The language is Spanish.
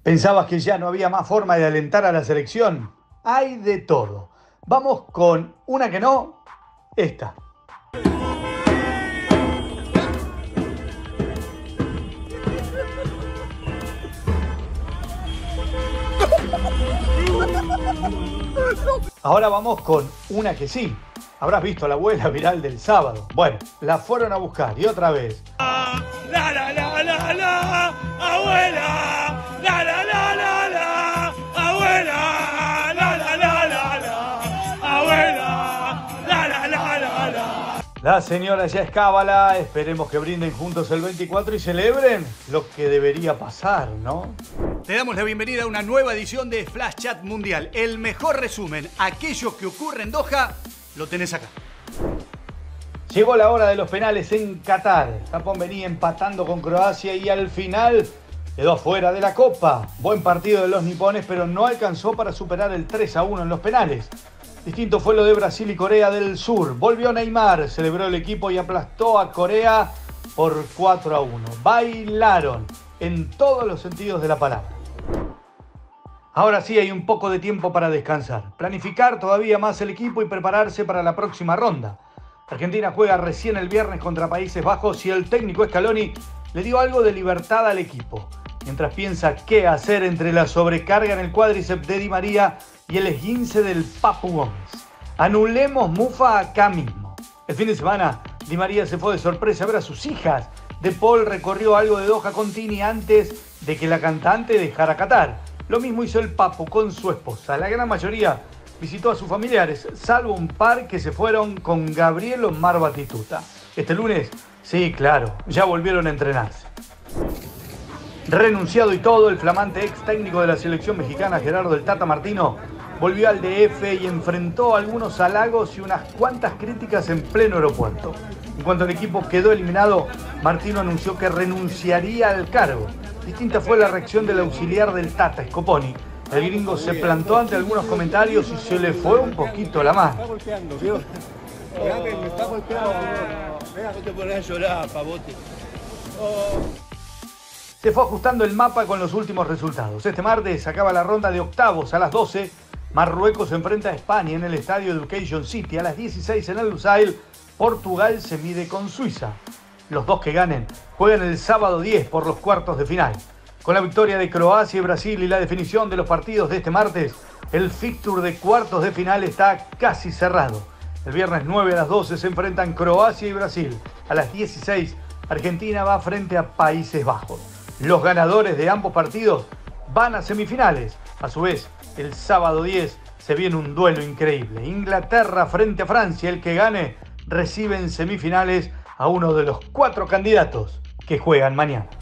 ¿Pensabas que ya no había más forma de alentar a la selección? Hay de todo. Vamos con una que no, esta. Ahora vamos con una que sí. Habrás visto la abuela viral del sábado. Bueno, la fueron a buscar y otra vez. La la la la la, abuela. La la la la la, abuela. La la la la la, abuela. La la la la la. La señora ya es cábala. Esperemos que brinden juntos el 24 y celebren lo que debería pasar, ¿no? Te damos la bienvenida a una nueva edición de Flash Chat Mundial. El mejor resumen, aquello que ocurre en Doha, lo tenés acá. Llegó la hora de los penales en Qatar. Japón venía empatando con Croacia y al final quedó fuera de la Copa. Buen partido de los nipones, pero no alcanzó para superar el 3-1 en los penales. Distinto fue lo de Brasil y Corea del Sur. Volvió Neymar, celebró el equipo y aplastó a Corea por 4-1. Bailaron en todos los sentidos de la palabra. Ahora sí hay un poco de tiempo para descansar, planificar todavía más el equipo y prepararse para la próxima ronda. Argentina juega recién el viernes contra Países Bajos y el técnico Scaloni le dio algo de libertad al equipo, mientras piensa qué hacer entre la sobrecarga en el cuádriceps de Di María y el esguince del Papu Gómez. Anulemos Mufa acá mismo. El fin de semana, Di María se fue de sorpresa a ver a sus hijas. De Paul recorrió algo de Doha con Tini antes de que la cantante dejara Qatar. Lo mismo hizo el Papu con su esposa. La gran mayoría visitó a sus familiares, salvo un par que se fueron con Gabriel Omar Batistuta. Este lunes, sí, claro, ya volvieron a entrenarse. Renunciado y todo, el flamante ex técnico de la selección mexicana, Gerardo el Tata Martino, volvió al DF y enfrentó algunos halagos y unas cuantas críticas en pleno aeropuerto. En cuanto el equipo quedó eliminado, Martino anunció que renunciaría al cargo. Distinta fue la reacción del auxiliar del Tata, Scoponi. El gringo se plantó ante algunos comentarios y se le fue un poquito la mano. Me está golpeando, ¿vio? Me está golpeando. No te pones a llorar, pavote. Se fue ajustando el mapa con los últimos resultados. Este martes acaba la ronda de octavos a las 12. Marruecos se enfrenta a España en el estadio Education City. A las 16 en el Lusail, Portugal se mide con Suiza. Los dos que ganen juegan el sábado 10 por los cuartos de final. Con la victoria de Croacia y Brasil y la definición de los partidos de este martes, el fixture de cuartos de final está casi cerrado. El viernes 9 a las 12 se enfrentan Croacia y Brasil. A las 16, Argentina va frente a Países Bajos. Los ganadores de ambos partidos van a semifinales. A su vez, el sábado 10 se viene un duelo increíble. Inglaterra frente a Francia. El que gane recibe en semifinales a uno de los 4 candidatos que juegan mañana.